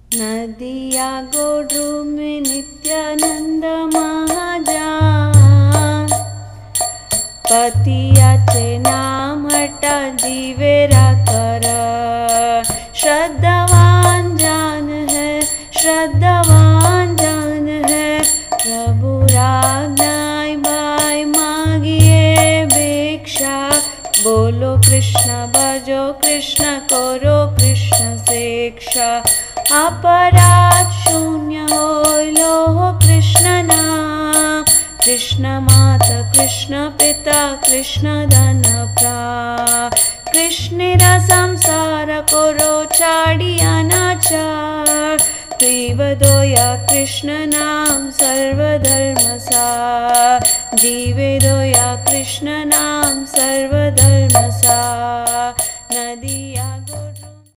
नदिया गोड्रू में नित्यानंद महाजान, पतियाचे नाम हटा जीवेरा कर। श्रद्धावान जान है, श्रद्धावान जान है, प्रभु रागनाय भाई मांगिए भिक्षा। बोलो कृष्ण भजो कृष्ण करो कृष्ण शिक्षा। अपराध शून्य होय लोह कृष्ण नाम, कृष्ण माता कृष्ण पिता कृष्ण धन प्राण। कृष्ण संसार करो छाड़िया अनाचार, जीवदोया कृष्ण नाम सर्वधर्म सार। जीवदोया कृष्ण नाम सर्वधर्म सार। नदिया